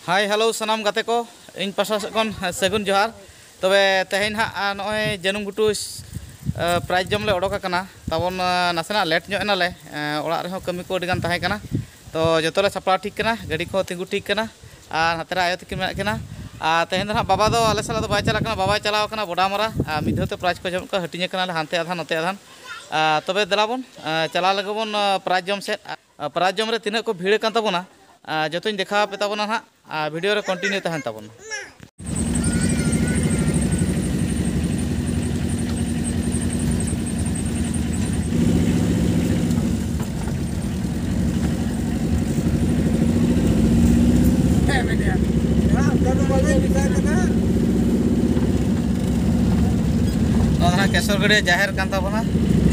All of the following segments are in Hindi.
हाय हेलो सानाम गाते को इन पासा सेकन सगुन जोहार तबे तेहेन हा नय जनुम गुटू प्राइज जम ले ओडोक आकना तबन नासेना लेट ᱧᱚᱜ एनाले ओड़ा रेहो कमी को अडिगान ताहे कना तो जतोले सपड़ा ठीक कना गाड़ी को तिंगु ठीक कना आर हातेरा आयो तकिन मेना कना आ तेहेन दो बाबा दो आले साला दो बाय चला कना बाबा चलाव कना बोडामरा मिधोते प्राइज को जम को हटिने कना हानते आधान नते आधान तबे दलाबन चला लगबन प्राइज जम से प्राइज जम रे तिना को भीड़ कान तबना जतोñ देखा पे तबना हा वीडियो रे कंटिन्यू तहन तबना केसरगढ़ जाहिर कान तबना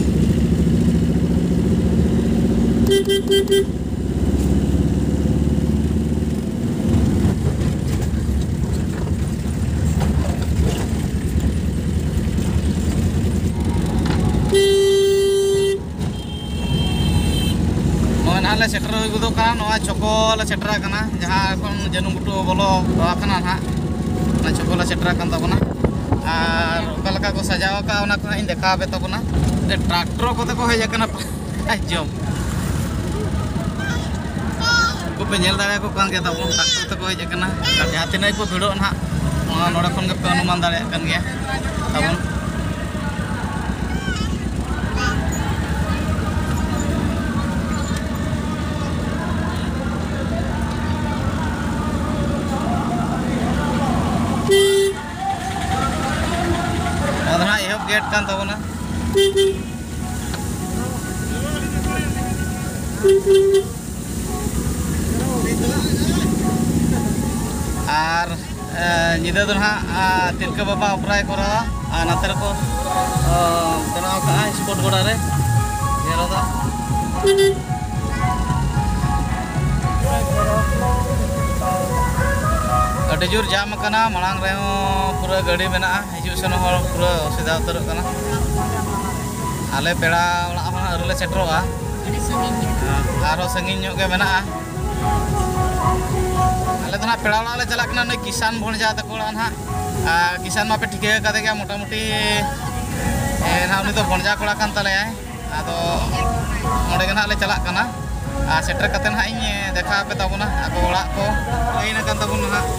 नाले सेटर गुदो कना चकोला सेटरा कना जहाँ एखन जनुम गुटू बोलो कना ना चकोला सेटरा कान तबना और ओका को सजाव का ओना को इन देखा पे तबना ट्रैक्टर को को हेज कना जम को पे नेल दाड़े को कान के तबन ट्रैक्टर को हेज कना जहाँ तिना को भिड़ो ना नोडे खन के पे अनुमान दाड़े कन गया तबन गेट कान तबना और निदा दो ना तिलका बाबा अपराय करा नाते को बनाव का स्पोर्ट गोड़ा रे येरा अड़ी जोर जाम कना मांग रे पूरा गाड़ी मेना हिजू सन हर पूरा असुविधा उतर कना आले पेड़ा ओड़ा हन अरले सेटरोआ आरो संगिन ᱧᱚᱜ गे मेना आले तो ना पेड़ा ओड़ा ले चला कना ने किसान भणजा तकोड़ा ना किसान मापे ठिके कादे गया मोटा मोटी ना उनी तो भणजा कोड़ा कान तले आदो ओंडे गे ना ले चला कना सेटर कते ना इन देखा पे तबना अब ओड़ा को इन कान तबना ना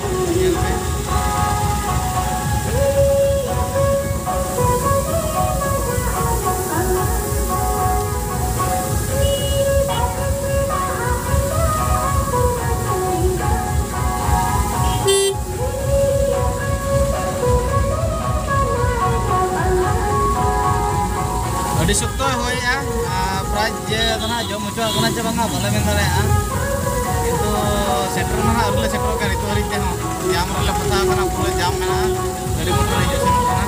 सुक्तो होया प्राइज जे दना जम मुचो कना चे बांगा भले मेन दाड़े किंतु सेटर ना अरले सेटर का रितो हरि ते जाम रले फसा कना पूरा जाम मेना गाड़ी मोटर हिजु सेन कना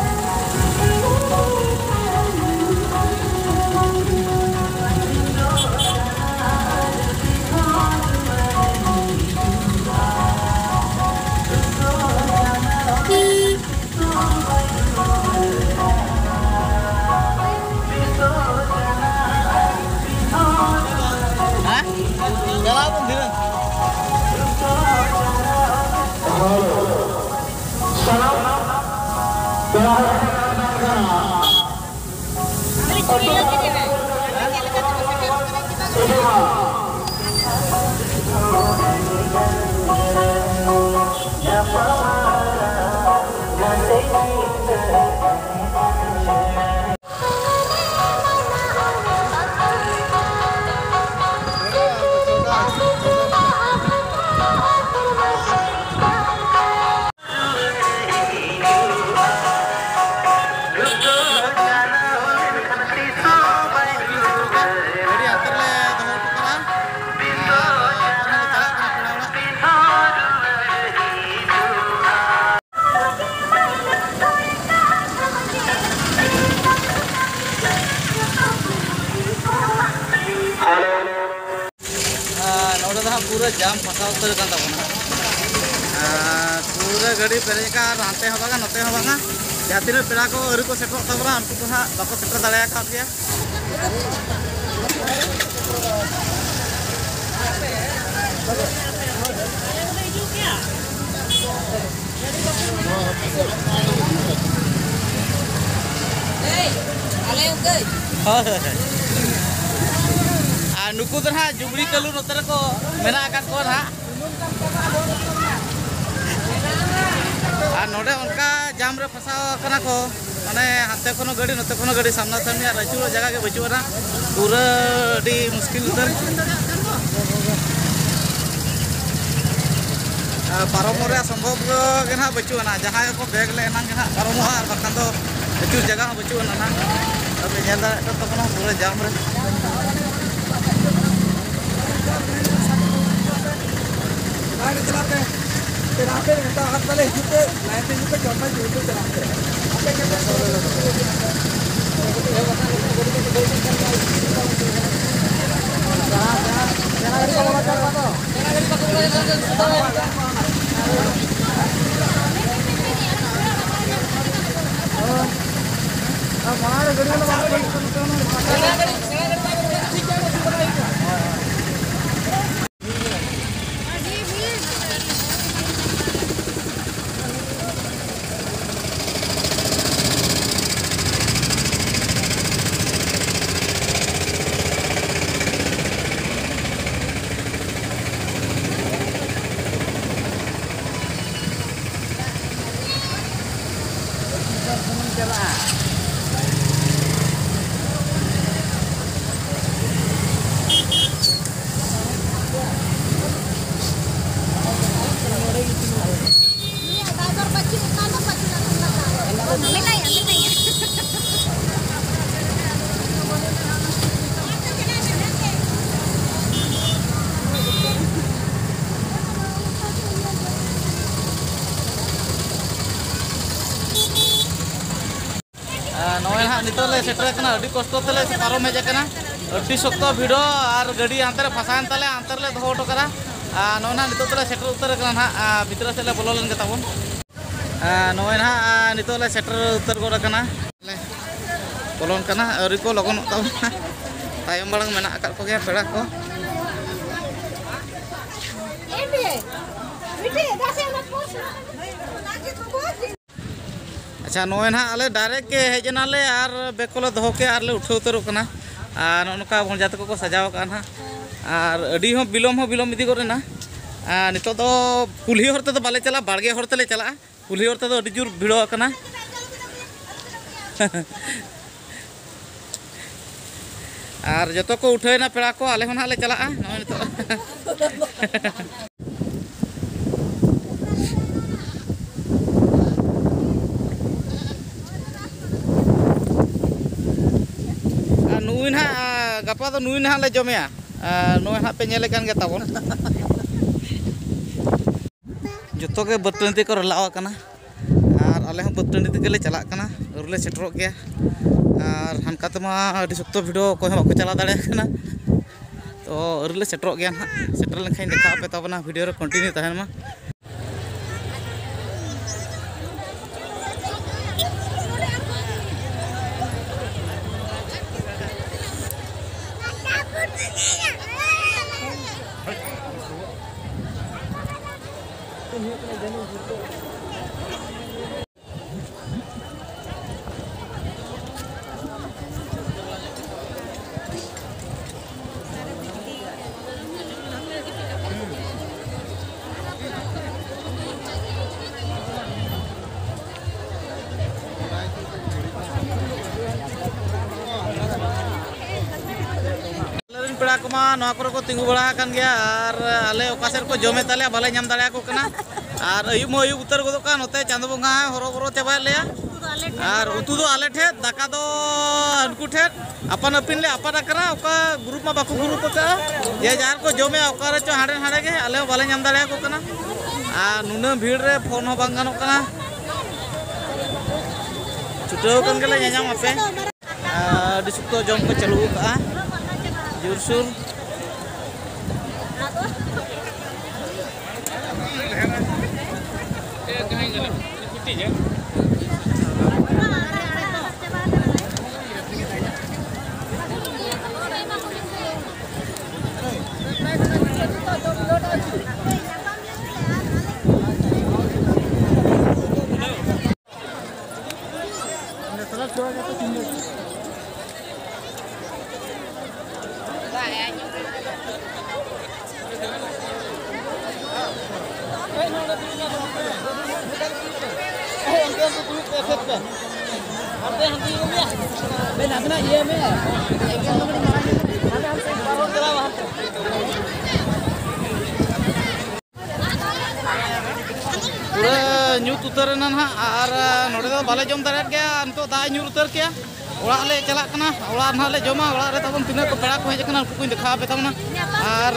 पूरा जाम फसा उतर कान तबना पूरा गाड़ी पेरेज का हांते हो बागा नते हो बागा जहाँ तीन पेड़ा को अरु को सेटर तबना उनको तो हाँ बाको सेटर दाड़ा का दिया नुकु तो हाँ जुबड़ी कलू नोते को मेना आकात को हाँ नोडे उनका जाम रे फसाव कना को माने हाथे कोनो गाड़ी नोते कोनो गाड़ी सामना सामने रचुर जगह के बचुना पूरा डी मुश्किल उतर पारमोरे संभव के ना बचुना जहाँ को बैग ले एना के ना पारमो और बखान तो रचुर जगह बचुना ना अब नेला तो कोनो पूरा जाम रे चलाते हाथ वाले हिते लाइन पे हिते चौथा जोड़ चलाते नॉय हाँ नितो ले सेटर कना अडी कष्ट तले पारम हेज कना अडी शक्त भिड़ो और गाड़ी अंतर फसान तले अंतर ले दोहो टो करा नॉय ना नितो तले सेटर उतर कना ना भितर से ले बोलो लन के ताबन नॉय ना नितो ले सेटर उतर गोरा कना ले बोलोन कना अरी को लगन ताबन तायम बाlang मेना आkat को गया पेड़ा को अच्छा नॉय ना आले डायरेक्ट के हेजना ले और बेकोले दोहो के आर ले उठे उतरो कना और नोका भंजा तको को सजाव का ना और अडी हो बिलोम इदी करे ना नितो दो कुल्ही हरते तो बाले चला बाड़गे हरते ले चला कुल्ही हरते तो अडी जुर भिड़ो कना और जतो को उठे ना पेड़ा को आले होना ले चला नॉय नितो नुई ना गपा तो नुई ना ले जमे नुई ना पे नेले कान गे ताबन जतो के बटंती को रलाव कना और आले हम बटंती के ले चला कना रुले सेटरो गया और हनका तमा अडी सख्त भिडियो को हम बाको चला दाड़े कना तो रुले सेटरो गया ना सेटर लेखाइन देखा पे ताबना भिडियो रे कंटिन्यू तहन मा पेड़ा को को तिंगू बड़ा गया और आले ओकासेर को जमे ताले बाले नाम दाड़ा को कना और अयुब अयुब उतर गोदों नोते चांदो बंगा हरो चाबा लिया और उतु दो आले ठे दाका दो उनको ठे अपन अपिन ले अपन करा ओका ग्रुप में बाको ग्रुप का ये जार को जमे ओकारे चो हाड़े हाड़े के आले बाले नाम दाड़ा को कना और नुना भीड़ रे फोन हो बांग गानों कना छुटाव कन गेले ᱧᱟᱧᱟᱢ आपे डिस्को जम को चालू का जुरसुर पूरा ᱧᱩᱛ ᱩᱛᱟᱹᱨᱮᱱᱟ ᱱᱟᱦᱟᱜ ᱟᱨ ᱱᱚᱰᱮ ᱫᱚ ᱵᱟᱞᱮ ᱡᱚᱢ ᱫᱟᱲᱮᱭᱟᱜ ᱜᱮᱭᱟ ᱱᱤᱛᱚᱜ ᱫᱟᱜ ᱧᱩᱨ ᱩᱛᱟᱹᱨ ᱠᱮᱭᱟ ᱚᱲᱟᱜ ᱞᱮ ᱪᱟᱞᱟᱜ ᱠᱟᱱᱟ ᱚᱲᱟᱜ ᱱᱟᱦᱟᱜ ᱞᱮ ᱡᱚᱢᱟ ᱚᱲᱟᱜ ᱨᱮ ᱛᱟᱵᱚᱱ ᱛᱤᱱᱟᱹᱜ ᱠᱚ ᱯᱮᱲᱟ ᱠᱚ ᱦᱮᱡ ᱟᱠᱟᱱᱟ ᱩᱱᱠᱩ ᱠᱚᱧ ᱫᱮᱠᱷᱟᱣ ᱟᱯᱮ ᱛᱟᱵᱚᱱᱟ ᱟᱨ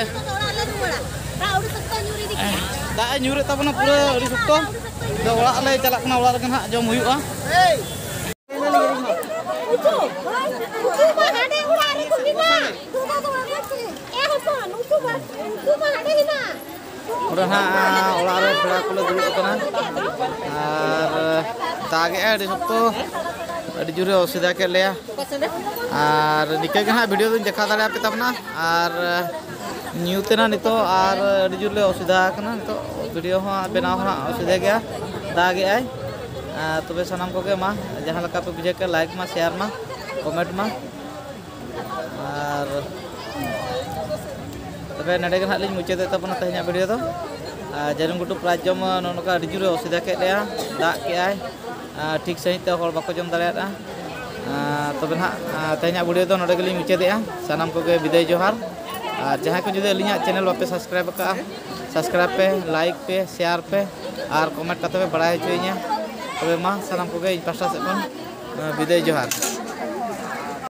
ᱫᱟᱜ ᱮ ᱧᱩᱨᱮᱫ ᱛᱟᱵᱚᱱᱟ ᱯᱩᱨᱟᱹ ᱟᱹᱰᱤ ᱥᱚᱠᱛᱚ ᱟᱫᱚ ᱚᱲᱟᱜ ᱞᱮ ᱪᱟᱞᱟᱜ ᱠᱟᱱᱟ ᱚᱲᱟᱜ ᱨᱮᱜᱮ ᱱᱟᱦᱟᱜ ᱡᱚᱢ ᱦᱩᱭᱩᱜᱼᱟ udah nah olahraga pelaku dulu kena tage di situ di juri sudah kele ya nikah kan video tuh dekha dare ape tapna ar nyutena nito ar di juri sudah kena nito video ho benaw ho sudah gaya tage ai tobe sanam koge ma jahan leka pe bujhe ke like ma share ma comment ma ar tobe nade kan halin mucet tapna tehnya video tuh Jangan gutu prajam nonoka di juri sudah kayak dia dak kiai ठीक सही ते हर बाको जम दाड़ा तबे ना तेना वीडियो तो नोडे गेली मुचादे सानाम को विदाय जोहार और जहाँ को जुदे अलिया चैनल बापे सब्सक्राइब का सब्सक्राइब पे लाइक पे शेयर पे और कमेंट करते पे बड़ा चुईया तबे मा सानाम को पास्टा से विदाय जोहार।